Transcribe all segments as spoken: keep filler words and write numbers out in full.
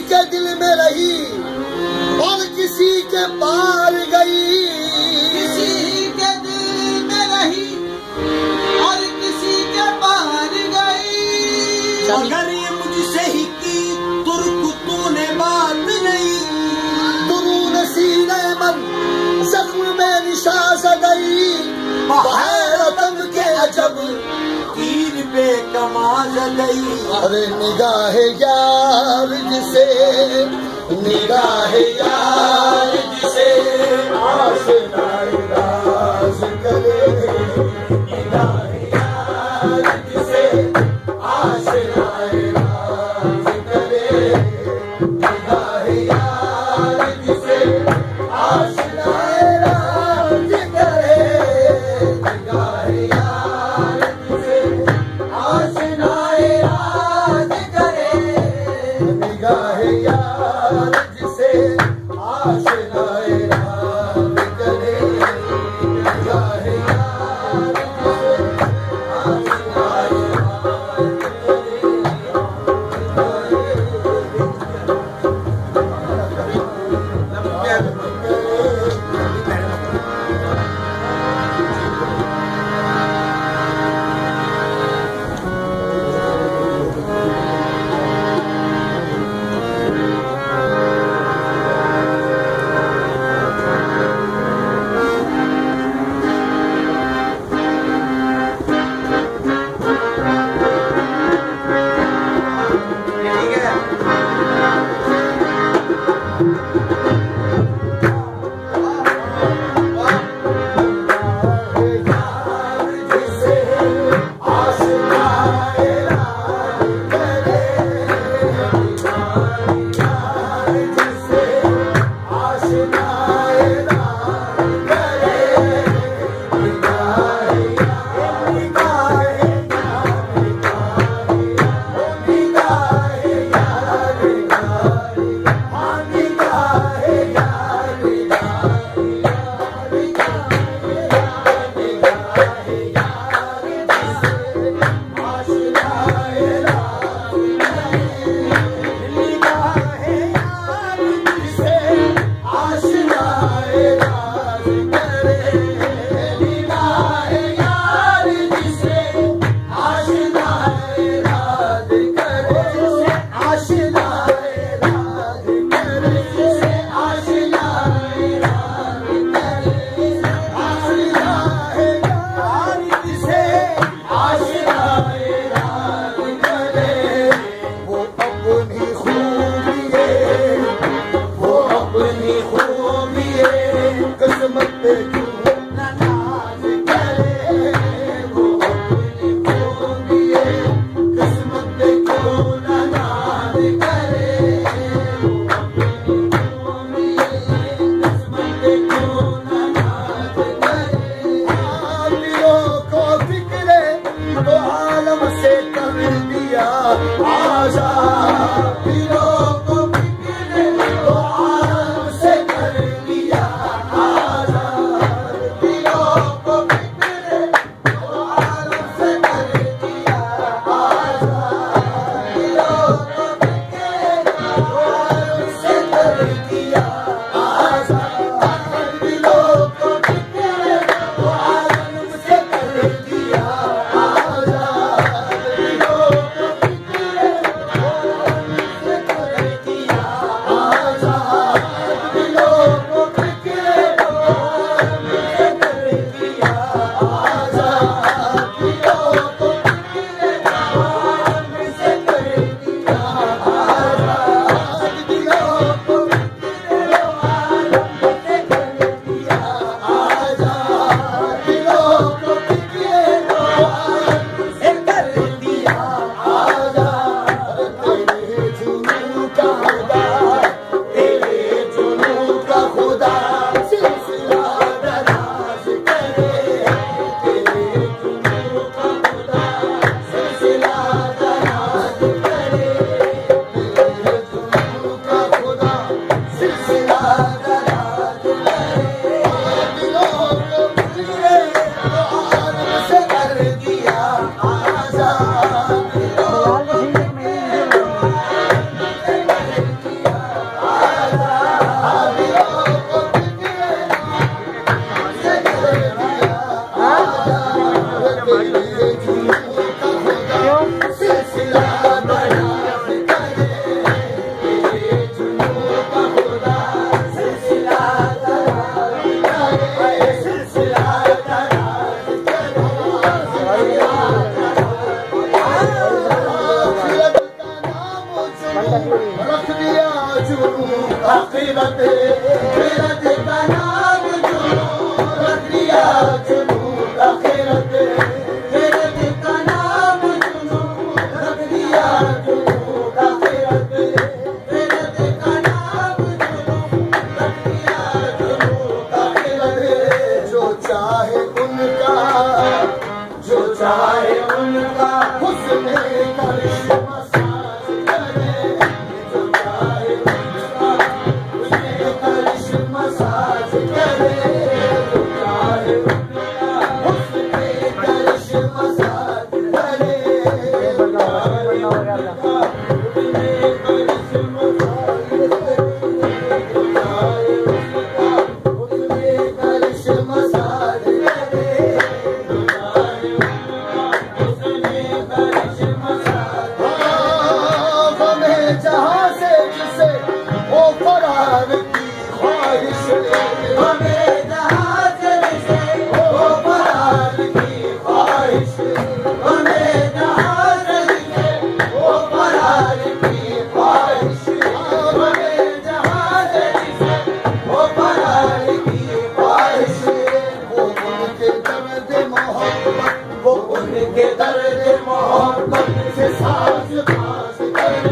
के दिल में रही और किसी के पार गई, किसी के दिल में रही और किसी के पार गई। अगर ये मुझसे ही की तुर्क तूने बात नहीं, दुरून सीने मन जख्म में निशास गई, बहरतम के अजब तीर पे कमाल गई। अरे निगाह यार जिसे, निगाह यार जिसे आशिनाए राज करे, निगाह यार जिसे आशिनाए राज करे, निगाह यार जिसे आशिनाए राज करे, निगाह यार जिसे आशिनाए राज करे, निगाह यार जिसे आशिनाए राज करे, निगाह यार जिसे आशिनाए रख दिया जुनू आखिरत आखिरत का नाम जुनू रख दिया जुनू आखिरत आखिरत का नाम जुनू रख दिया जुनू आखिरत आखिरत का नाम जुनू रख दिया जुनू आखिरत जो चाहे उनका जो चाहे उनका हुस्न करिश्मा साज करे जो चाहे उनका हुस्न करिश्मा साज करे जो चाहे उनका हुस्न करिश्मा साज करे जो चाहे उनका हुस्न करिश्मा साज करे जो चाहे उनका हुस्न करिश्मा साज करे जहाँ से जिसे वो फरार की ख्वाहिश हमें जहाँ से जिसे वो फरार की ख्वाहिश हमें जहाँ से जिसे वो फरार की ख्वाहिश हमें जहाँ से जिसे वो फरार की ख्वाहिश वो उनके दर्द मोहब्बत वो उनके दर्द मोहब्बत से साज बाज करे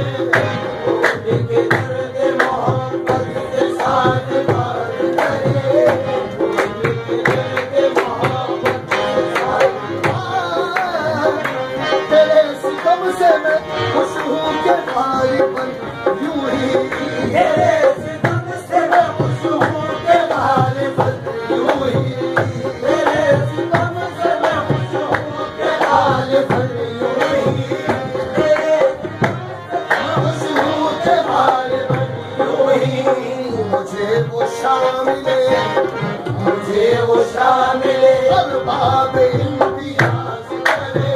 से मैं खुश हूँ के गालिबन यूं ही तेरे सितम से मैं खुश हूँ के गालिबन यूं ही तेरे सितम से मैं खुश हूँ के गालिबन यूं ही तेरे खुश हूँ के गालिबन यूं ही मुझे वो शामिले मुझे वो शामिले अरबाब इम्तियाज करे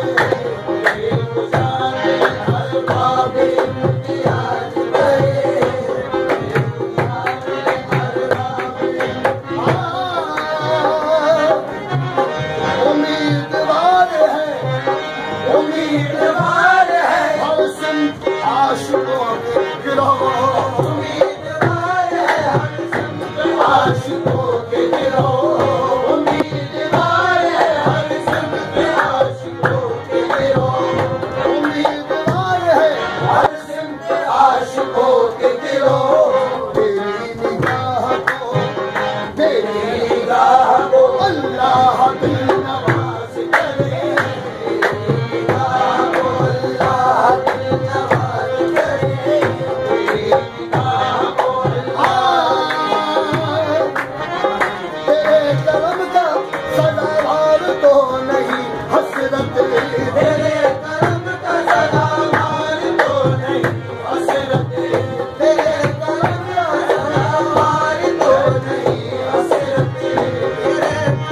उम्मीदवार है उम्मीदवार है हर सिमत आशिकों के गिरोह उम्मीदवार है हर सिमत आशिकों के गिरोह उम्मीदवार है हर सिमत आशिकों के गिरोह उम्मीदवार है हर सिमत आशिकों के गिरोह तेरी निगाह को तेरी निगाह को अल्लाह दिल नवाज करे तेरी निगाह को अल्लाह दिल नवाज करे तेरी निगाह को अल्लाह तेरे करम का सदाबार तो नहीं हसरत तेरे करम का सदाबार तो नहीं हसरत तेरे करम का सदाबार तो नहीं हसरत तेरे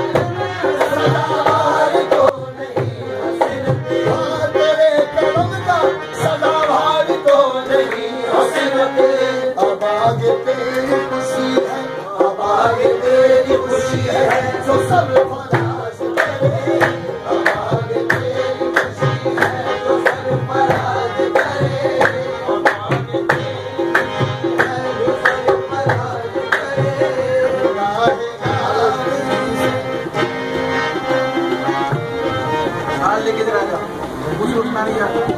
सदाबार तो नहीं हसरत हाँ तेरे करम का सदाबार तो नहीं हसरत अब आगे तेरी खुशी है अब आगे तेरी खुशी है जो सब फराज करे अब आगे तेरी खुशी है जो सब फराज करे अब आगे तेरी खुशी है जो सब फराज करे राहे लेके जा पूरी रोटी मारी जा